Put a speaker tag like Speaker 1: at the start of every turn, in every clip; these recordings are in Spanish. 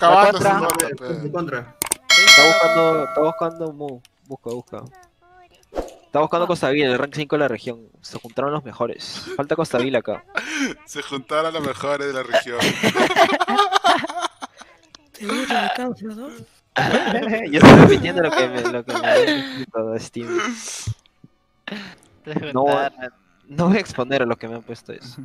Speaker 1: acabando su
Speaker 2: contra.
Speaker 1: dota,
Speaker 3: De contra.
Speaker 2: Está buscando Mu. Busca. Está buscando Costa Vila, el rank 5 de la región. Se juntaron los mejores. Falta Costa Vila acá.
Speaker 1: Se juntaron los mejores de la región.
Speaker 4: Seguro me causa, ¿no?
Speaker 2: Yo estoy repitiendo lo que me habían escrito de Steam. No, no voy a exponer a lo que me han puesto eso.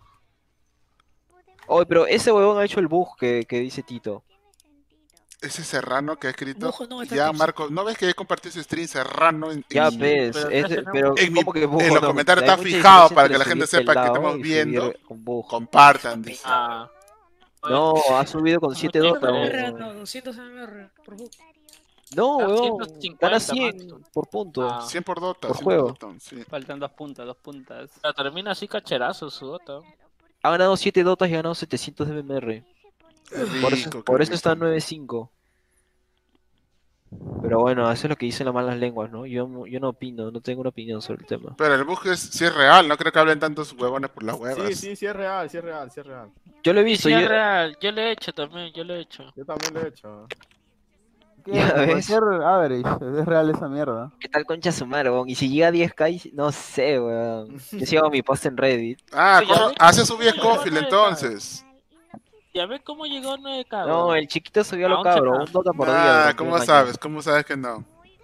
Speaker 2: Oye, pero ese huevón ha hecho el bug que dice Tito.
Speaker 1: Ese Serrano que ha escrito.
Speaker 4: Bujo no, está
Speaker 1: Ya,
Speaker 4: Pixel.
Speaker 1: Marco, ¿no ves que he compartido ese stream Serrano
Speaker 2: Ya
Speaker 1: en,
Speaker 2: ves, pero
Speaker 1: en,
Speaker 2: ¿cómo que bug?
Speaker 1: en los
Speaker 2: No,
Speaker 1: comentarios
Speaker 2: hay
Speaker 1: está
Speaker 2: mucha
Speaker 1: fijado
Speaker 2: diferencia
Speaker 1: para que
Speaker 2: entre
Speaker 1: la gente
Speaker 2: subir
Speaker 1: sepa que
Speaker 2: pelado
Speaker 1: estamos
Speaker 2: y
Speaker 1: viendo?
Speaker 2: subir con bug.
Speaker 1: Compartan, dice.
Speaker 2: No, ha subido con 7 dotas.
Speaker 4: No, 200 MR por book.
Speaker 2: No, huevón,
Speaker 5: 150
Speaker 2: gana 100
Speaker 5: máximo.
Speaker 2: por punto.
Speaker 1: 100 por dota,
Speaker 2: Por
Speaker 1: 100
Speaker 2: juego.
Speaker 1: por dota, sí.
Speaker 5: Faltan dos puntas.
Speaker 6: Pero termina así cacherazo su dota.
Speaker 2: Ha ganado 7 dotas y ha ganado 700 de MMR. Por eso está 9-5. Pero bueno, eso es lo que dicen las malas lenguas, ¿no? Yo no opino, no tengo una opinión sobre el tema.
Speaker 1: Pero el bug sí es real, no creo que hablen tantos huevones por las huevas.
Speaker 7: Sí es real.
Speaker 2: Yo lo he
Speaker 6: Y
Speaker 2: visto,
Speaker 6: si es
Speaker 2: yo...
Speaker 6: real, yo le he hecho también, yo le he hecho.
Speaker 7: Yo también lo he hecho.
Speaker 2: Ya ves.
Speaker 8: Cualquier average, es real esa mierda.
Speaker 2: ¿Qué tal concha su madre, weón? Y si llega a 10k, no sé, weón. Yo sigo mi post en Reddit.
Speaker 1: Ah,
Speaker 6: Oye,
Speaker 1: ¿cómo? Hace subir Scofield
Speaker 6: no,
Speaker 1: entonces.
Speaker 6: Ya ves cómo llegó 9K.
Speaker 2: No, el chiquito subió a lo
Speaker 6: Ah, un
Speaker 2: cabro,
Speaker 6: chacal.
Speaker 2: un dota por día.
Speaker 1: Ah, ¿cómo sabes? ¿Cómo sabes que no?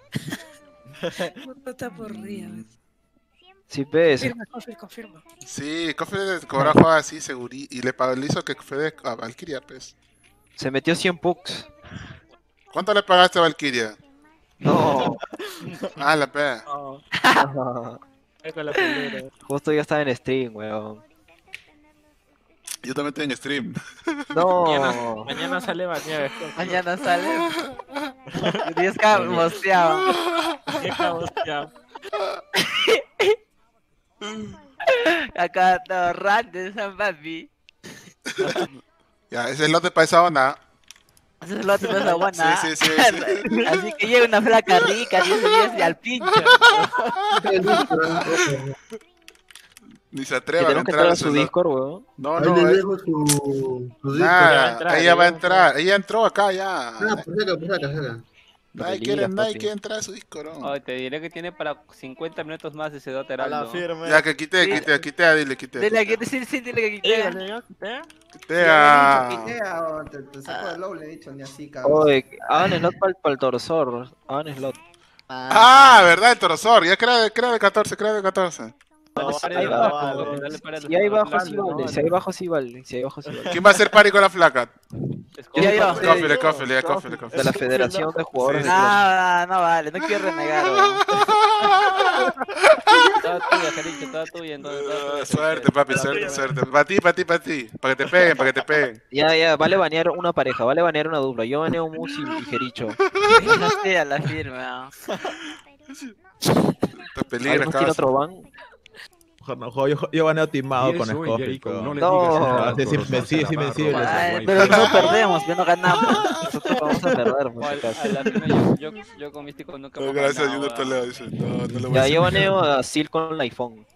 Speaker 4: No está por día.
Speaker 2: Sí, pues.
Speaker 4: Confirma.
Speaker 1: Sí, Scofield cobró jugar así, segurí, y le hizo que fue a Valkyria, pues.
Speaker 2: Se metió 100 pucks.
Speaker 1: ¿Cuánto le pagaste a Valkyria?
Speaker 2: No.
Speaker 1: Ah, la pega.
Speaker 6: Con la pelera.
Speaker 2: Justo yo estaba en stream, weón.
Speaker 1: Yo también estoy en stream.
Speaker 2: No.
Speaker 6: Mañana sale bañado.
Speaker 2: Mañana sale. 10k mosteado. Acá todo random, San Papi.
Speaker 1: Ya, ese es el lote para esa onda.
Speaker 2: Eso es lo que pasa, buena.
Speaker 1: Sí.
Speaker 2: Así que llega una flaca rica, 10 días y al pincho.
Speaker 1: Ni se
Speaker 2: Que
Speaker 1: atreva a
Speaker 2: tenemos que
Speaker 1: entrar
Speaker 2: entrar
Speaker 1: a
Speaker 2: a su Discord, weón.
Speaker 1: No,
Speaker 3: Ahí
Speaker 1: no,
Speaker 3: les dejo su
Speaker 1: nada, ella va a entrar. Ella entró acá ya.
Speaker 3: Ah, pues saca.
Speaker 1: Nadie quiere entrar a su Discord. ¿No?
Speaker 5: Oh, te diré que tiene para 50 minutos más ese Dota
Speaker 7: A la
Speaker 5: Heraldo.
Speaker 7: firme.
Speaker 1: Ya que quité, dile, quité.
Speaker 2: Dile aquí, sí, dile que quitea.
Speaker 1: Quitea.
Speaker 9: Te saco del low, le he dicho, ni así, cabrón.
Speaker 2: Oye, hagan slot para el Torosor. Hagan slot.
Speaker 1: Ah, verdad, el Torosor. Ya crea de 14, crea de 14.
Speaker 2: Ahí va, si hay bajo sí vale, si hay bajo sí vale, si hay bajo sí vale.
Speaker 1: ¿Quién va a ser pari con la flaca?
Speaker 2: Ya.
Speaker 1: Cófile.
Speaker 2: De la Federación de Jugadores de
Speaker 10: No vale, no quiero renegar, weón.
Speaker 5: Toda tuya, Jericho, toda tuya. Entonces,
Speaker 1: Suerte, papi, suerte. Para ti. Para que te peguen.
Speaker 2: Ya, vale banear una pareja, vale banear una dupla. Yo baneo Musi y Jericho.
Speaker 10: No sé, a la firma.
Speaker 1: Te peligras,
Speaker 2: ¿Alguien tiene otro ban?
Speaker 11: No, yo baneo timado con Scofield.
Speaker 2: No,
Speaker 11: Sí, invencible.
Speaker 10: Pero no perdemos, pero no ganamos.
Speaker 2: Nosotros vamos a perder, por si
Speaker 5: a
Speaker 2: acaso.
Speaker 5: la firma yo con Místico nunca hemos
Speaker 1: Gracias,
Speaker 5: ganado,
Speaker 1: Junior Toledo. Dice, no lo voy a
Speaker 2: Ya,
Speaker 1: decir.
Speaker 2: yo baneo a Sil con el iPhone.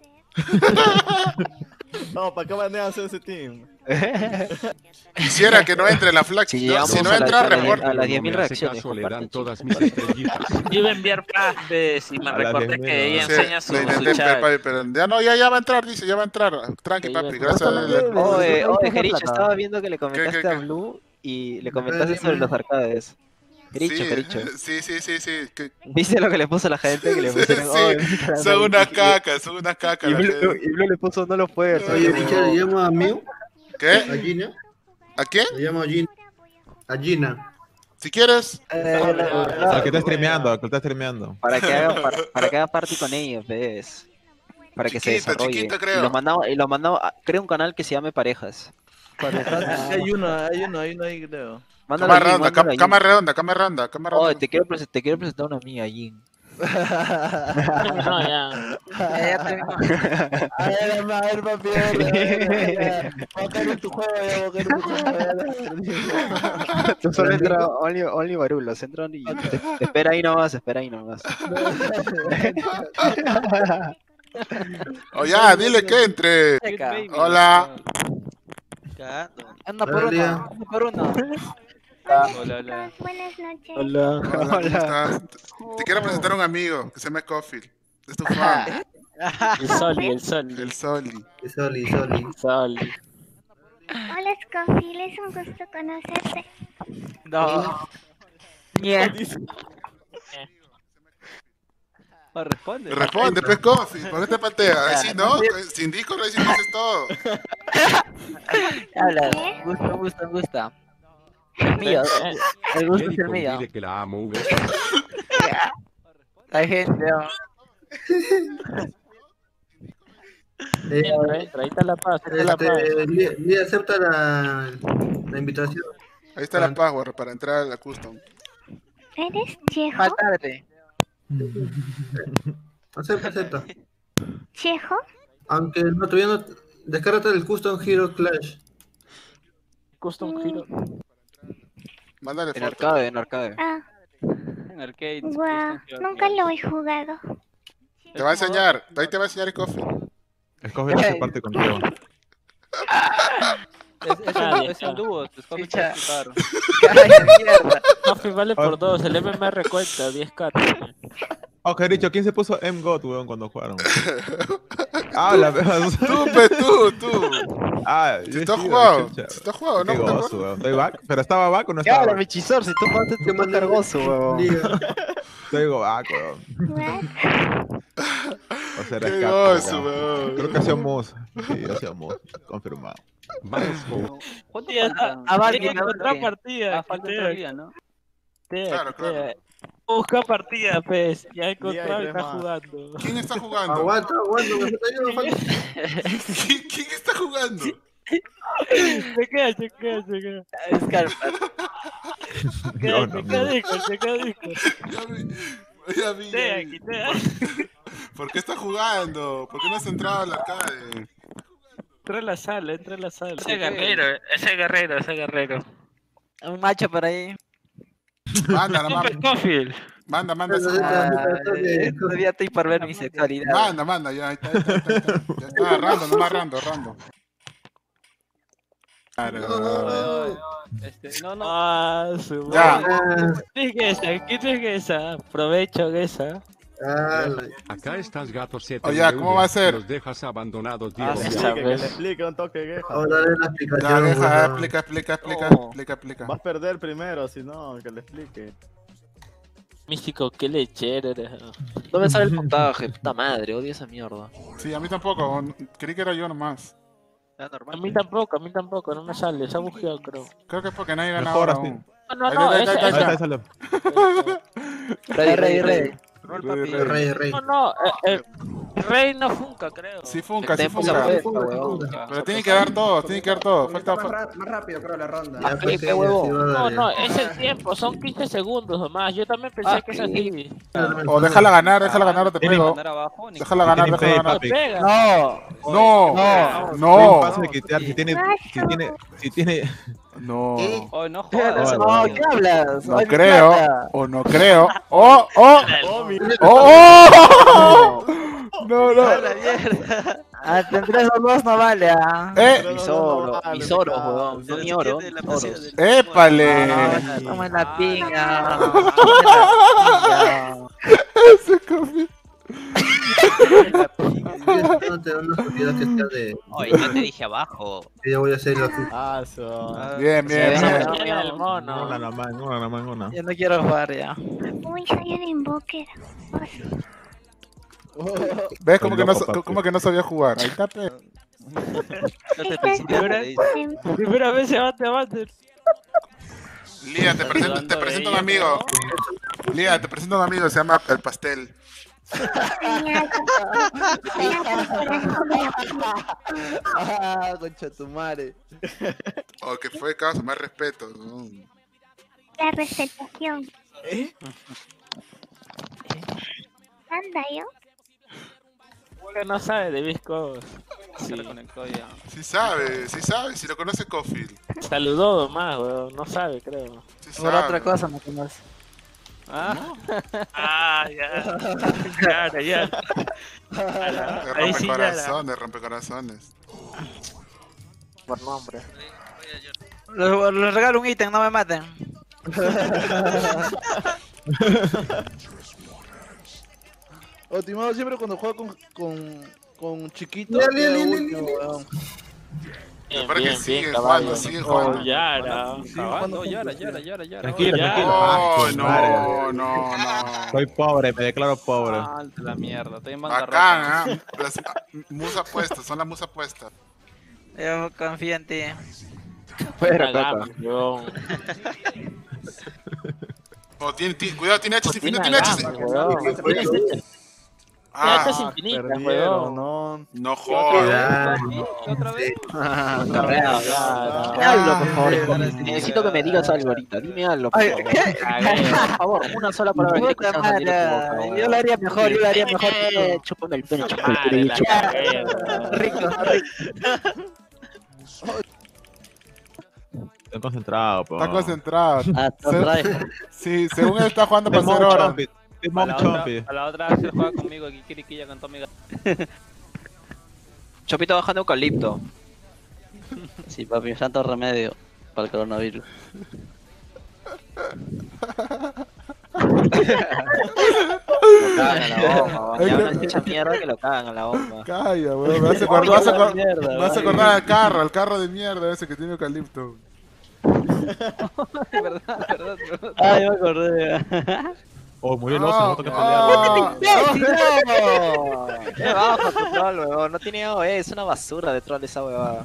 Speaker 7: No, ¿para qué baneas ese team?
Speaker 1: Quisiera que no entre la flag.
Speaker 2: Si
Speaker 1: Si
Speaker 2: llegamos
Speaker 1: no
Speaker 2: a
Speaker 1: entra,
Speaker 2: a
Speaker 1: report.
Speaker 2: las 10.000 reacciones.
Speaker 12: Le dan
Speaker 2: compartan,
Speaker 12: todas mis estrellitas.
Speaker 6: Iba a enviar frases y me
Speaker 11: A la
Speaker 6: recordé
Speaker 11: de
Speaker 6: que ella
Speaker 1: Sí,
Speaker 6: enseña su
Speaker 1: lo intenté,
Speaker 6: chat.
Speaker 1: papi, pero ya va a entrar, dice, ya va a entrar. Tranqui, papi, gracias a Dios.
Speaker 2: Oye, Jericho, estaba viendo que le comentaste a Blue y le comentaste sobre los arcades. Jericho.
Speaker 1: Sí.
Speaker 2: ¿Viste lo que le puso a la gente? Que le pusieron,
Speaker 1: Sí, son unas cacas.
Speaker 2: Y Blue le puso no lo puede hacer.
Speaker 3: Oye, Richard, ¿le llamo a Mew?
Speaker 1: ¿Qué?
Speaker 3: ¿A Gina?
Speaker 1: ¿A quién?
Speaker 3: Le llamo a Gina. A Gina.
Speaker 1: Si quieres.
Speaker 11: Al que está streameando.
Speaker 2: Para que haga party con ellos, ¿ves? Para que se desarrolle.
Speaker 1: Chiquito, creo.
Speaker 2: Y lo mandamos, crea un canal que se llame Parejas.
Speaker 8: Hay uno ahí, creo.
Speaker 2: Mándalo allí, mándalo allí.
Speaker 1: Cámara redonda.
Speaker 2: Oh, te quiero presentar una amiga allí.
Speaker 6: No, ya.
Speaker 10: Ya terminó.
Speaker 8: A ver, papi, voy a caer en tu juego,
Speaker 2: Tú solo entra Only Barulos, entra y te espera ahí nomás,
Speaker 1: Oh, ya, dile que entre. Hola.
Speaker 10: Anda por uno.
Speaker 5: Hola, hola.
Speaker 12: Buenas noches.
Speaker 2: Hola.
Speaker 1: Hola, ¿cómo estás? Te quiero presentar a un amigo que se llama Scofield. Es tu fan.
Speaker 6: El Soli, el Soli.
Speaker 1: El Soli.
Speaker 3: Soli.
Speaker 6: Soli.
Speaker 12: Hola, Scofield, es un gusto conocerte.
Speaker 10: No. Nie.
Speaker 5: Oh, responde.
Speaker 1: Responde, pues Scofield. ¿Por qué te pateas? Ahí sí, ¿no? Sin Discord, ahí sí dices todo.
Speaker 10: Habla, gusta. El mío, el gusto es el mío.
Speaker 13: Dile que la amo, Hugo.
Speaker 10: Hay gente, ¿no?
Speaker 6: Entra, ahí está la paz, ahí está la paz.
Speaker 3: Lía acepta la invitación.
Speaker 1: Ahí está la password para entrar a la custom.
Speaker 12: ¿Eres Chejo?
Speaker 10: Más tarde.
Speaker 3: Acepta.
Speaker 12: ¿Chejo?
Speaker 3: Aunque no, todavía no. Descárgate el Custom Hero Clash.
Speaker 6: Custom Hero.
Speaker 1: Mándale
Speaker 2: En
Speaker 1: foto.
Speaker 2: arcade.
Speaker 12: Ah,
Speaker 5: En arcade.
Speaker 12: guau, nunca lo he jugado.
Speaker 1: Te va a enseñar. Ahí te va a enseñar Scofield.
Speaker 11: Escoge la parte contigo.
Speaker 5: Es en dúo, te escoges
Speaker 10: Chicha.
Speaker 5: claro.
Speaker 10: Cállate, mierda.
Speaker 6: Coffee vale por 2, el MMR cuenta, 10k.
Speaker 11: Oh, que dicho, ¿quién se puso M-God, weón, cuando jugaron? Habla, weón.
Speaker 1: Tú.
Speaker 11: Ah,
Speaker 1: Si
Speaker 11: yo
Speaker 1: tú has
Speaker 11: sí,
Speaker 1: jugado.
Speaker 11: chucha.
Speaker 1: Si tú has jugado, ¿no?
Speaker 11: Qué
Speaker 1: ¿Te
Speaker 11: gozo,
Speaker 1: acuerdas?
Speaker 11: weón. ¿Estoy back? ¿Pero estaba back o no
Speaker 2: ¿Qué
Speaker 11: estaba
Speaker 2: habla,
Speaker 11: back?
Speaker 2: Michisor? Si tú matas tu más cargoso, weón.
Speaker 11: Estoy back, weón. O sea, era
Speaker 1: Qué
Speaker 11: escape,
Speaker 1: gozo,
Speaker 11: weón.
Speaker 1: weón.
Speaker 11: Creo que hacía Moss. Sí, hacía Moss. Confirmado.
Speaker 13: Vamos, Hugo.
Speaker 5: ¿Cuánto
Speaker 6: Ya,
Speaker 5: faltan?
Speaker 10: Avanti,
Speaker 6: Hay que encontrar
Speaker 10: avanti.
Speaker 6: partida.
Speaker 5: Falta
Speaker 6: que
Speaker 5: otro día, ¿no?
Speaker 1: Claro.
Speaker 6: Busca partida, pues. Ya he encontrado y
Speaker 7: tres
Speaker 6: está
Speaker 7: más.
Speaker 6: jugando.
Speaker 1: ¿Quién está jugando?
Speaker 3: Aguanta, me falta yo.
Speaker 1: ¿Quién está jugando?
Speaker 6: Se queda.
Speaker 10: Es carpa.
Speaker 11: Yo no,
Speaker 6: Se queda disco.
Speaker 1: Ya vi. ¿Por qué está jugando? ¿Por qué no has entrado al arcade?
Speaker 6: Entra en la sala.
Speaker 10: Ese guerrero. Un macho por ahí.
Speaker 1: Manda.
Speaker 6: Cofield.
Speaker 1: Manda.
Speaker 10: Todavía estoy por ver mi sexualidad.
Speaker 1: Manda, ya está. Ya está, random. Claro.
Speaker 5: No.
Speaker 6: Ah, su
Speaker 1: Ya.
Speaker 6: madre. ¿Quién es esa? Aprovecho esa.
Speaker 13: Acá estás, gato 7.
Speaker 1: Oye, ¿cómo va a ser?
Speaker 13: Los dejas abandonados, tío.
Speaker 7: Que le explique un toque de queja.
Speaker 3: Ahora de la
Speaker 1: Ya,
Speaker 3: explicación.
Speaker 1: deja,
Speaker 3: weón.
Speaker 1: explica.
Speaker 7: Vas a perder primero, si no, que le explique.
Speaker 6: Místico, qué lechero eres.
Speaker 2: No me sale el puntaje, puta madre, odio esa mierda.
Speaker 1: Sí, a mí tampoco. Creí que era yo nomás.
Speaker 2: Es
Speaker 6: A
Speaker 2: normal.
Speaker 6: mí tampoco, no me sale, se ha bugueado, creo.
Speaker 1: Creo que es porque nadie gana
Speaker 11: Mejor
Speaker 1: ahora
Speaker 11: así.
Speaker 1: aún.
Speaker 6: No,
Speaker 1: Ahí
Speaker 6: esa,
Speaker 1: está.
Speaker 11: Ahí está, sale.
Speaker 10: Rey.
Speaker 3: Rey.
Speaker 6: No, Rey no funca, creo.
Speaker 1: Sí, funca. Pero tiene que dar todo. Falta.
Speaker 9: Más rápido, creo, la ronda.
Speaker 3: Ya, pues,
Speaker 2: qué huevo.
Speaker 6: No, es el tiempo, son 15 segundos nomás. Yo también pensé que es así.
Speaker 1: O déjala ganar o te pego.
Speaker 5: Ganar abajo, ni
Speaker 1: Déjala ganar.
Speaker 6: No pega.
Speaker 1: No.
Speaker 11: Pasa de quitar, si tiene...
Speaker 1: No.
Speaker 5: Oh, no jodas.
Speaker 10: No, ¿qué hablas?
Speaker 1: No
Speaker 10: Ay, mi
Speaker 1: creo.
Speaker 10: plata.
Speaker 1: O no creo. ¡Oh! No.
Speaker 10: La mierda. Ah, entre esos dos no vale, ah.
Speaker 2: Misoro, weón. No ni oro. Oros.
Speaker 1: ¡Épale!
Speaker 10: Toma la pinga.
Speaker 3: No te dan una propiedad que sea de.
Speaker 10: Oye, yo te dije abajo.
Speaker 3: Que ya voy a hacerlo así.
Speaker 1: Bien.
Speaker 6: El mono.
Speaker 11: Una.
Speaker 10: Yo no quiero jugar ya.
Speaker 12: Uy, soy un invoker.
Speaker 1: ¿Ves cómo que no sabía jugar? Ahí está, pe.
Speaker 6: Primera vez se bate.
Speaker 1: Lía, te presento a un amigo. Lía, te presento a un amigo, se llama El Pastel.
Speaker 8: Concha tu madre.
Speaker 1: Oh, que fue caso, más respeto.
Speaker 12: La presentación. Anda, yo.
Speaker 6: Que no sabe de Viscos.
Speaker 5: Se reconectó ya.
Speaker 1: Sí sabe, si lo conoce Scofield.
Speaker 6: Saludó nomás, weón. No sabe, creo.
Speaker 1: Sí
Speaker 10: Por
Speaker 1: sabe.
Speaker 10: otra cosa no conoce.
Speaker 6: Ya. Ahí sí ya.
Speaker 1: Rompe corazones.
Speaker 10: Por nombre. Les regalo un ítem, no me maten.
Speaker 8: Timado siempre cuando juega con chiquito.
Speaker 3: Ya,
Speaker 8: queda
Speaker 3: ya,
Speaker 8: último, weón.
Speaker 1: Me parece que sigue jugando, sigue jugando.
Speaker 6: Yara.
Speaker 5: No, Yara.
Speaker 11: Tranquilo, tranquilo.
Speaker 1: Oh,
Speaker 11: Ah, su madre.
Speaker 1: no.
Speaker 11: Soy pobre, me declaro pobre.
Speaker 5: Ah, de la mierda, estoy en bancarrota.
Speaker 1: Bacán, musa puesta, son las musa puestas.
Speaker 10: Yo confío en ti.
Speaker 2: Fuera,
Speaker 6: Una
Speaker 2: Coca.
Speaker 6: gama, weón.
Speaker 1: Oh, cuidado, tiene hachas
Speaker 6: Tiene
Speaker 1: infinitas, tiene hachas.
Speaker 6: gama, weón. Tiene hachas
Speaker 1: Ah,
Speaker 6: infinitas,
Speaker 7: Perdieron,
Speaker 6: weón.
Speaker 7: no.
Speaker 1: no jodas.
Speaker 5: ¿Otra vez?
Speaker 2: Carrera. Hazlo, por favor. Necesito que me digas algo ahorita. Dime algo, por favor. Por favor, una sola palabra. que te
Speaker 10: Puta
Speaker 2: escuchas salir de tu boca,
Speaker 10: madre,
Speaker 2: weón.
Speaker 10: yo lo haría mejor,
Speaker 2: Chúpame el pene, chúpame el
Speaker 6: Madre,
Speaker 2: pene,
Speaker 6: la cagué, weón.
Speaker 10: Rico.
Speaker 11: Estoy concentrado, po.
Speaker 1: Está concentrado.
Speaker 10: Hasta
Speaker 1: Sí, según él está jugando para hacer hora.
Speaker 11: Estoy Mom Chompy.
Speaker 5: A la otra se juega conmigo aquí, Kiriquilla con Tommy.
Speaker 2: Chopito bajando eucalipto.
Speaker 10: Sí, papi, santo remedio para el coronavirus. Lo cagan a la bomba, weón. Ya una hecha mierda que lo cagan a la bomba.
Speaker 1: Calla, weón. Me vas a acordar al carro de mierda ese que tiene eucalipto.
Speaker 5: verdad.
Speaker 10: Ay, me acordé.
Speaker 11: Oh, murió el oso, no tengo que pelear.
Speaker 2: ¡Qué bajo tu troll, huevón! No tiene AOE, es una basura de troll esa huevada.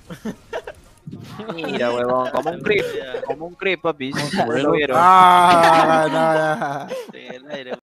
Speaker 2: Mira, huevón, como un creep, papi. ¿Lo vieron?
Speaker 1: Ah, no, ya.
Speaker 10: En el aire.